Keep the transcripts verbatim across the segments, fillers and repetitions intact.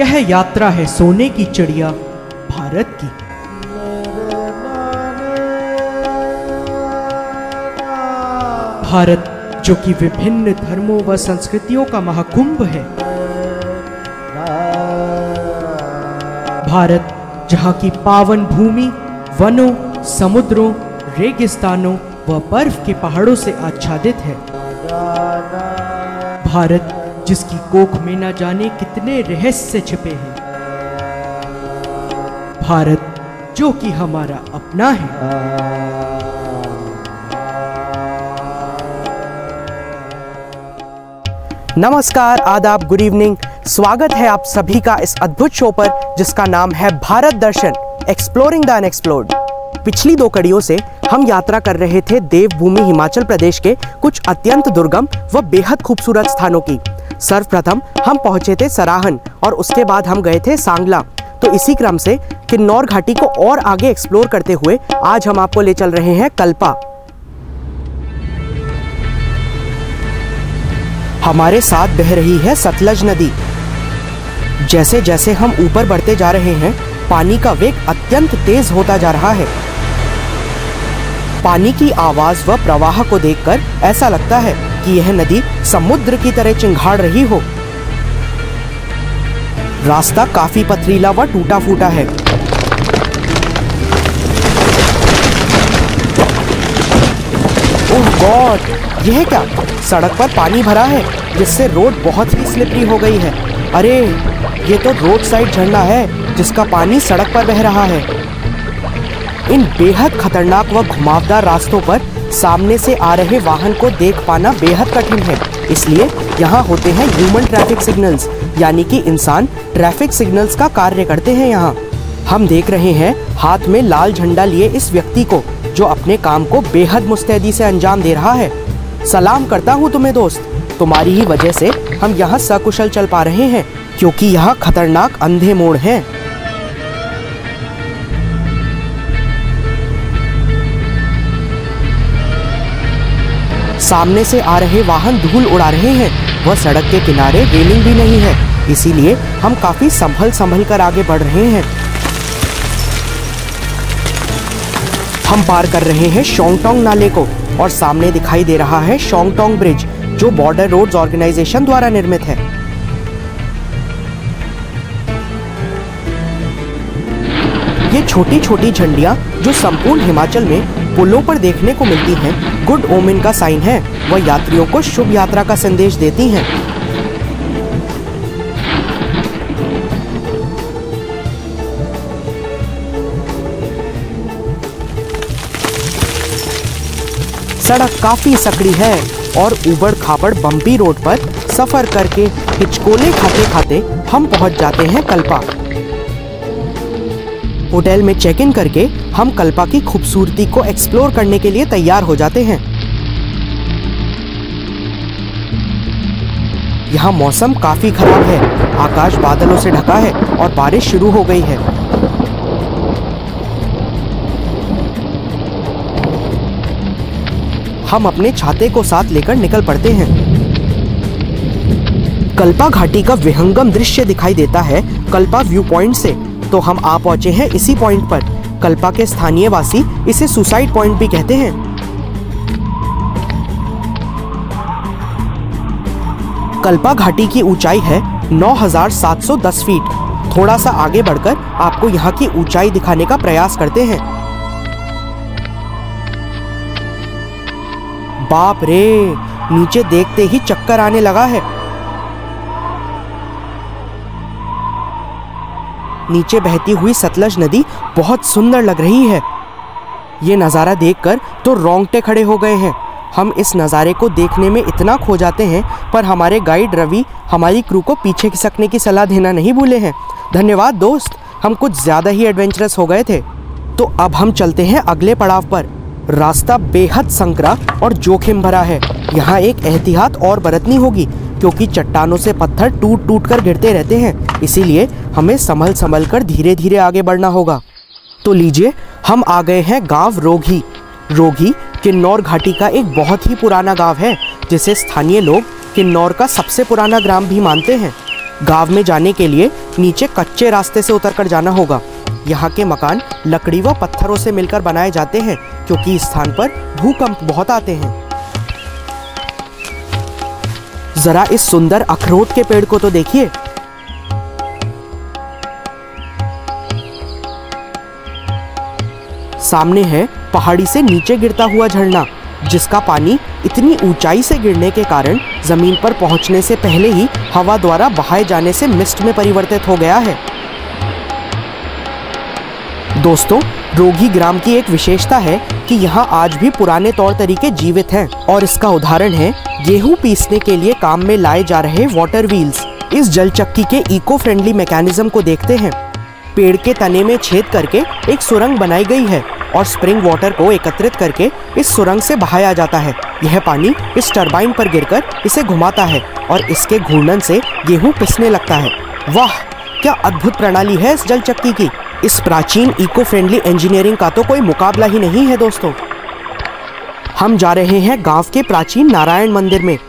यह यात्रा है सोने की चिड़िया भारत की। भारत जो कि विभिन्न धर्मों व संस्कृतियों का महाकुंभ है। भारत जहाँ की पावन भूमि वनों, समुद्रों, रेगिस्तानों व बर्फ के पहाड़ों से आच्छादित है। भारत जिसकी कोख में न जाने कितने रहस्य छिपे हैं। भारत जो कि हमारा अपना है। नमस्कार, आदाब, गुड इवनिंग। स्वागत है आप सभी का इस अद्भुत शो पर जिसका नाम है Bharat Darshan, exploring the unexplored. पिछली दो कड़ियों से हम यात्रा कर रहे थे देवभूमि हिमाचल प्रदेश के कुछ अत्यंत दुर्गम व बेहद खूबसूरत स्थानों की। सर्वप्रथम हम पहुंचे थे सराहन और उसके बाद हम गए थे सांगला। तो इसी क्रम से किन्नौर घाटी को और आगे एक्सप्लोर करते हुए आज हम आपको ले चल रहे हैं कल्पा। हमारे साथ बह रही है सतलज नदी। जैसे जैसे हम ऊपर बढ़ते जा रहे हैं पानी का वेग अत्यंत तेज होता जा रहा है। पानी की आवाज व प्रवाह को देखकर ऐसा लगता है कि यह नदी समुद्र की तरह चिंगाड़ रही हो। रास्ता काफी पथरीला व टूटा फूटा है। ओह गॉड, यह क्या? सड़क पर पानी भरा है जिससे रोड बहुत ही स्लिपरी हो गई है। अरे ये तो रोड साइड झरना है जिसका पानी सड़क पर बह रहा है। इन बेहद खतरनाक व घुमावदार रास्तों पर सामने से आ रहे वाहन को देख पाना बेहद कठिन है। इसलिए यहाँ होते हैं ह्यूमन ट्रैफिक सिग्नल्स, यानी कि इंसान ट्रैफिक सिग्नल्स का कार्य करते हैं। यहाँ हम देख रहे हैं हाथ में लाल झंडा लिए इस व्यक्ति को जो अपने काम को बेहद मुस्तैदी से अंजाम दे रहा है। सलाम करता हूँ तुम्हें दोस्त, तुम्हारी ही वजह से हम यहाँ सकुशल चल पा रहे हैं क्योंकि यहाँ खतरनाक अंधे मोड़ हैं। सामने से आ रहे वाहन धूल उड़ा रहे हैं। वह सड़क के किनारे रेलिंग भी नहीं है, इसीलिए हम काफी संभल संभल कर आगे बढ़ रहे हैं। हम पार कर रहे हैं शोंगटोंग नाले को और सामने दिखाई दे रहा है शोंगटोंग ब्रिज जो बॉर्डर रोड्स ऑर्गेनाइजेशन द्वारा निर्मित है। ये छोटी छोटी झंडियां जो संपूर्ण हिमाचल में पुलों पर देखने को मिलती हैं, गुड ओमेन का साइन है। वह यात्रियों को शुभ यात्रा का संदेश देती हैं। सड़क काफी सकड़ी है और उबड़ खाबड़ बम्पी रोड पर सफर करके हिचकोले खाते खाते हम पहुंच जाते हैं कल्पा। होटल में चेक इन करके हम कल्पा की खूबसूरती को एक्सप्लोर करने के लिए तैयार हो जाते हैं। यहाँ मौसम काफी खराब है, आकाश बादलों से ढका है और बारिश शुरू हो गई है। हम अपने छाते को साथ लेकर निकल पड़ते हैं। कल्पा घाटी का विहंगम दृश्य दिखाई देता है कल्पा व्यू पॉइंट से, तो हम आ पहुंचे हैं इसी पॉइंट पर। कल्पा के स्थानीय वासी इसे सुसाइड पॉइंट भी कहते हैं। कल्पा घाटी की ऊंचाई है नौ हज़ार सात सौ दस फीट। थोड़ा सा आगे बढ़कर आपको यहाँ की ऊंचाई दिखाने का प्रयास करते हैं। बाप रे, नीचे देखते ही चक्कर आने लगा है। नीचे बहती हुई सतलज नदी बहुत सुंदर लग रही है। ये नज़ारा देखकर तो रोंगटे खड़े हो गए हैं। हम इस नज़ारे को देखने में इतना खो जाते हैं, पर हमारे गाइड रवि हमारी क्रू को पीछे खिसकने की सलाह देना नहीं भूले हैं। धन्यवाद दोस्त, हम कुछ ज़्यादा ही एडवेंचरस हो गए थे। तो अब हम चलते हैं अगले पड़ाव पर। रास्ता बेहद संकरा और जोखिम भरा है। यहाँ एक एहतियात और बरतनी होगी क्योंकि चट्टानों से पत्थर टूट टूट कर गिरते रहते हैं, इसीलिए हमें संभल संभल कर धीरे धीरे आगे बढ़ना होगा। तो लीजिए, हम आ गए हैं गांव रोघी। रोघी किन्नौर घाटी का एक बहुत ही पुराना गांव है जिसे स्थानीय लोग किन्नौर का सबसे पुराना ग्राम भी मानते हैं। गांव में जाने के लिए नीचे कच्चे रास्ते से उतरकर जाना होगा। यहाँ के मकान लकड़ी व पत्थरों से मिलकर बनाए जाते हैं क्योंकि इस स्थान पर भूकंप बहुत आते हैं। जरा इस सुंदर अखरोट के पेड़ को तो देखिए। सामने है पहाड़ी से नीचे गिरता हुआ झरना, जिसका पानी इतनी ऊंचाई से गिरने के कारण जमीन पर पहुंचने से पहले ही हवा द्वारा बहाए जाने से मिस्ट में परिवर्तित हो गया है। दोस्तों, रोगी ग्राम की एक विशेषता है कि यहाँ आज भी पुराने तौर तरीके जीवित हैं और इसका उदाहरण है गेहूं पीसने के लिए काम में लाए जा रहे वाटर व्हील्स। इस जल चक्की के इको फ्रेंडली मैकेनिज्म को देखते हैं। पेड़ के तने में छेद करके एक सुरंग बनाई गई है और स्प्रिंग वाटर को एकत्रित करके इस सुरंग से बहाया जाता है। यह पानी इस टरबाइन पर गिरकर इसे घुमाता है और इसके घूर्णन से गेहूं पिसने लगता है। वाह, क्या अद्भुत प्रणाली है इस जल चक्की की। इस प्राचीन इको फ्रेंडली इंजीनियरिंग का तो कोई मुकाबला ही नहीं है। दोस्तों, हम जा रहे हैं गांव के प्राचीन नारायण मंदिर में।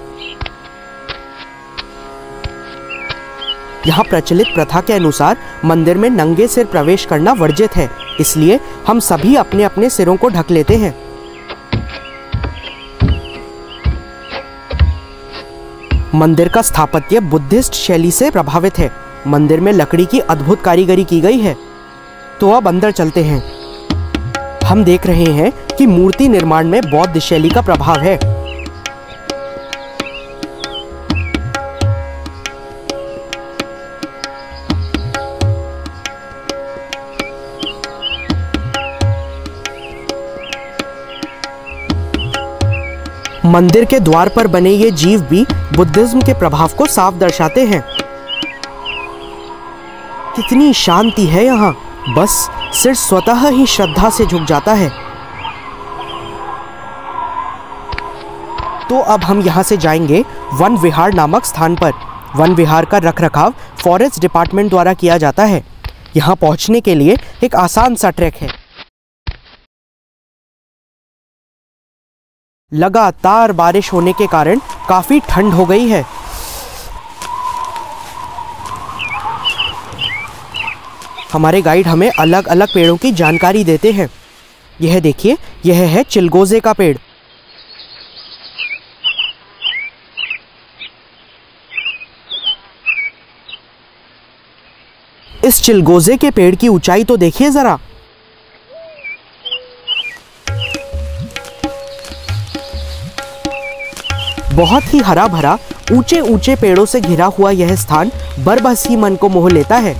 यहाँ प्रचलित प्रथा के अनुसार मंदिर में नंगे सिर प्रवेश करना वर्जित है, इसलिए हम सभी अपने अपने सिरों को ढक लेते हैं। मंदिर का स्थापत्य बुद्धिस्ट शैली से प्रभावित है। मंदिर में लकड़ी की अद्भुत कारीगरी की गई है। तो अब अंदर चलते हैं। हम देख रहे हैं कि मूर्ति निर्माण में बौद्ध शैली का प्रभाव है। मंदिर के द्वार पर बने ये जीव भी बुद्धिज्म के प्रभाव को साफ दर्शाते हैं। कितनी शांति है यहाँ, बस सिर स्वतः ही श्रद्धा से झुक जाता है। तो अब हम यहाँ से जाएंगे वन विहार नामक स्थान पर। वन विहार का रखरखाव फॉरेस्ट डिपार्टमेंट द्वारा किया जाता है। यहाँ पहुँचने के लिए एक आसान सा ट्रैक है। लगातार बारिश होने के कारण काफी ठंड हो गई है। हमारे गाइड हमें अलग अलग पेड़ों की जानकारी देते हैं। यह देखिए, यह है चिलगोजे का पेड़। इस चिलगोजे के पेड़ की ऊंचाई तो देखिए जरा। बहुत ही हरा भरा ऊंचे ऊंचे पेड़ों से घिरा हुआ यह स्थान बरबस ही मन को मोह लेता है।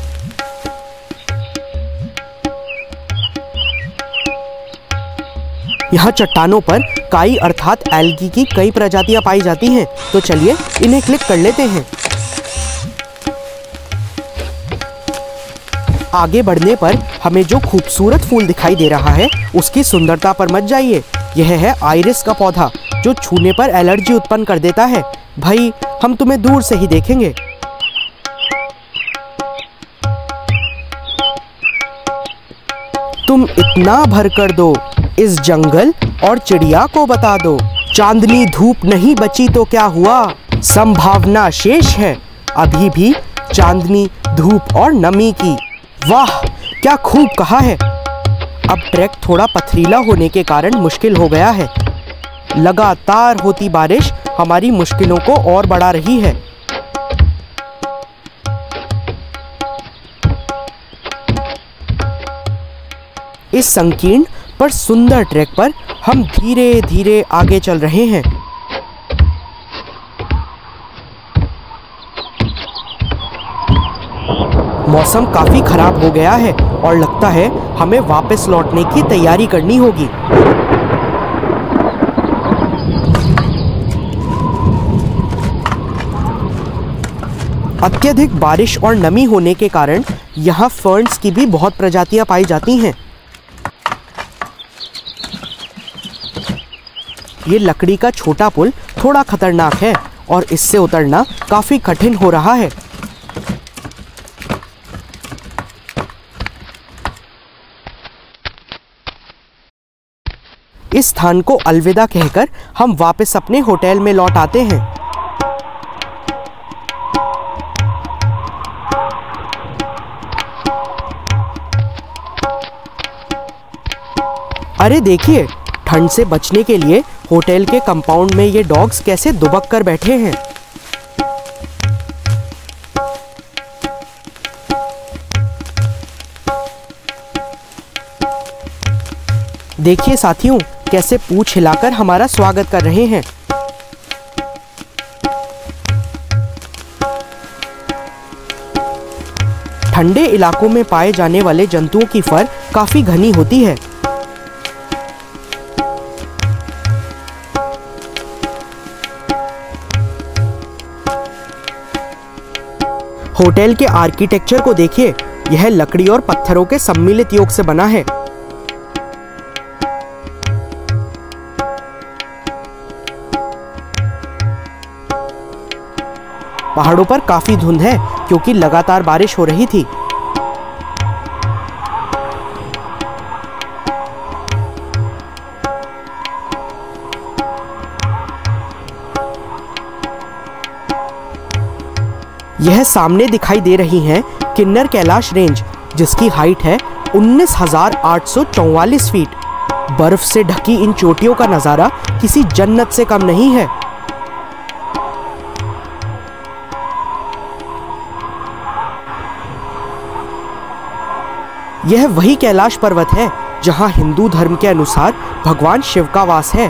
यहाँ चट्टानों पर काई अर्थात एल्गी की कई प्रजातियां पाई जाती हैं। तो चलिए इन्हें क्लिक कर लेते हैं। आगे बढ़ने पर हमें जो खूबसूरत फूल दिखाई दे रहा है उसकी सुंदरता पर मत जाइए। यह है आइरिस का पौधा जो छूने पर एलर्जी उत्पन्न कर देता है। भाई, हम तुम्हें दूर से ही देखेंगे। तुम इतना भर कर दो, इस जंगल और चिड़िया को बता दो। चांदनी धूप नहीं बची तो क्या हुआ, संभावना शेष है अभी भी चांदनी धूप और नमी की। वाह, क्या खूब कहा है। अब ट्रैक थोड़ा पथरीला होने के कारण मुश्किल हो गया है। लगातार होती बारिश हमारी मुश्किलों को और बढ़ा रही है। इस संकीर्ण पर सुंदर ट्रैक पर हम धीरे धीरे आगे चल रहे हैं। मौसम काफी खराब हो गया है और लगता है हमें वापस लौटने की तैयारी करनी होगी। अत्यधिक बारिश और नमी होने के कारण यहाँ फर्न्स की भी बहुत प्रजातियां पाई जाती हैं। ये लकड़ी का छोटा पुल थोड़ा खतरनाक है और इससे उतरना काफी कठिन हो रहा है। इस स्थान को अलविदा कहकर हम वापस अपने होटल में लौट आते हैं। अरे देखिए, ठंड से बचने के लिए होटल के कंपाउंड में ये डॉग्स कैसे दुबक कर बैठे हैं। देखिए साथियों, कैसे पूंछ हिलाकर हमारा स्वागत कर रहे हैं। ठंडे इलाकों में पाए जाने वाले जंतुओं की फर काफी घनी होती है। होटल के आर्किटेक्चर को देखिए, यह लकड़ी और पत्थरों के सम्मिलित योग से बना है। पहाड़ों पर काफी धुंध है क्योंकि लगातार बारिश हो रही थी। यह सामने दिखाई दे रही है किन्नर कैलाश रेंज, जिसकी हाइट है उन्नीस हजार आठ सौ चौवालीस फीट। बर्फ से ढकी इन चोटियों का नजारा किसी जन्नत से कम नहीं है। यह वही कैलाश पर्वत है जहां हिंदू धर्म के अनुसार भगवान शिव का वास है।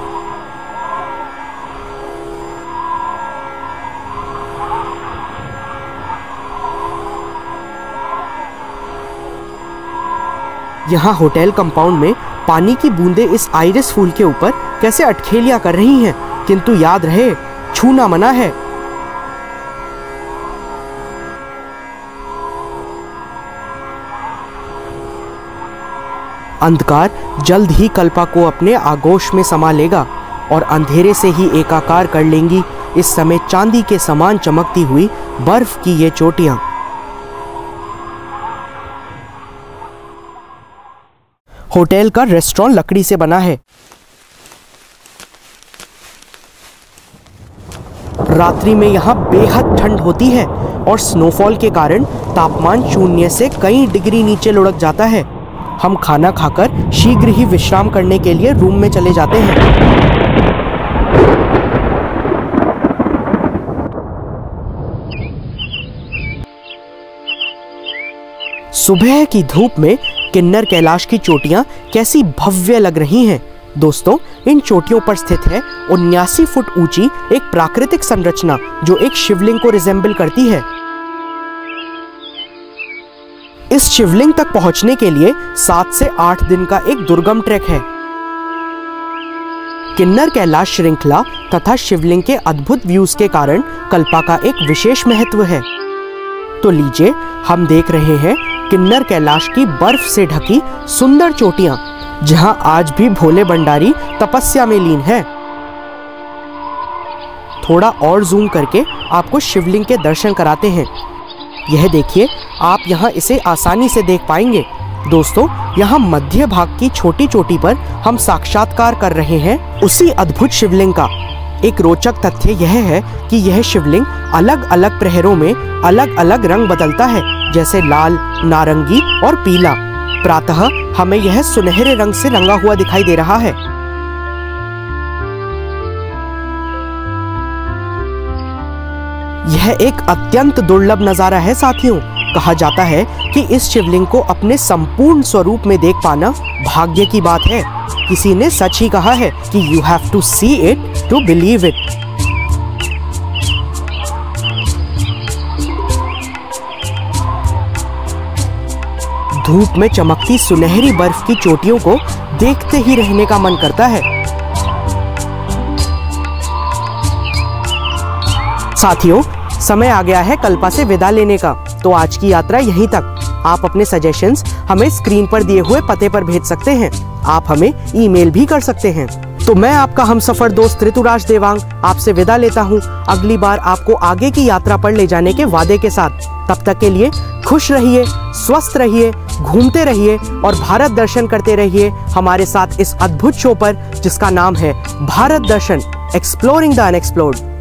यहाँ होटल कंपाउंड में पानी की बूंदें इस आइरिस फूल के ऊपर कैसे अटखेलियां कर रही हैं, किंतु याद रहे, छूना मना है। अंधकार जल्द ही कल्पा को अपने आगोश में समा लेगा और अंधेरे से ही एकाकार कर लेंगी इस समय चांदी के समान चमकती हुई बर्फ की ये चोटियां। होटल का रेस्टोरेंट लकड़ी से बना है। रात्रि में यहाँ बेहद ठंड होती है और स्नोफॉल के कारण तापमान शून्य से कई डिग्री नीचे लुढ़क जाता है। हम खाना खाकर शीघ्र ही विश्राम करने के लिए रूम में चले जाते हैं। सुबह की धूप में किन्नर कैलाश की चोटियां कैसी भव्य लग रही हैं। दोस्तों, इन चोटियों पर स्थित है उन्यासी फुट ऊंची एक प्राकृतिक संरचना जो एक शिवलिंग को रिजेंबल करती है। इस शिवलिंग तक पहुंचने के लिए सात से आठ दिन का एक दुर्गम ट्रैक है। किन्नर कैलाश श्रृंखला तथा शिवलिंग के अद्भुत व्यूज के कारण कल्पा का एक विशेष महत्व है। तो लीजिए, हम देख रहे हैं किन्नर कैलाश की बर्फ से ढकी सुंदर चोटियां, जहां आज भी भोले भंडारी तपस्या में लीन है। थोड़ा और जूम करके आपको शिवलिंग के दर्शन कराते हैं। यह देखिए, आप यहाँ इसे आसानी से देख पाएंगे। दोस्तों, यहाँ मध्य भाग की छोटी चोटी पर हम साक्षात्कार कर रहे हैं उसी अद्भुत शिवलिंग का। एक रोचक तथ्य यह है कि यह शिवलिंग अलग अलग प्रहरों में अलग अलग रंग बदलता है, जैसे लाल, नारंगी और पीला। प्रातः हमें यह सुनहरे रंग से रंगा हुआ दिखाई दे रहा है। यह एक अत्यंत दुर्लभ नजारा है साथियों। कहा जाता है कि इस शिवलिंग को अपने संपूर्ण स्वरूप में देख पाना भाग्य की बात है। किसी ने सच ही कहा है कि you have to see it to believe it. धूप में चमकती सुनहरी बर्फ की चोटियों को देखते ही रहने का मन करता है। साथियों, समय आ गया है कल्पा से विदा लेने का। तो आज की यात्रा यहीं तक। आप अपने सजेशंस हमें स्क्रीन पर दिए हुए पते पर भेज सकते हैं। आप हमें ईमेल भी कर सकते हैं। तो मैं आपका हमसफर दोस्त ऋतुराज देवांग आपसे विदा लेता हूँ, अगली बार आपको आगे की यात्रा पर ले जाने के वादे के साथ। तब तक के लिए खुश रहिए, स्वस्थ रहिए, घूमते रहिए और भारत दर्शन करते रहिए हमारे साथ इस अद्भुत शो पर, जिसका नाम है Bharat Darshan, exploring the unexplored.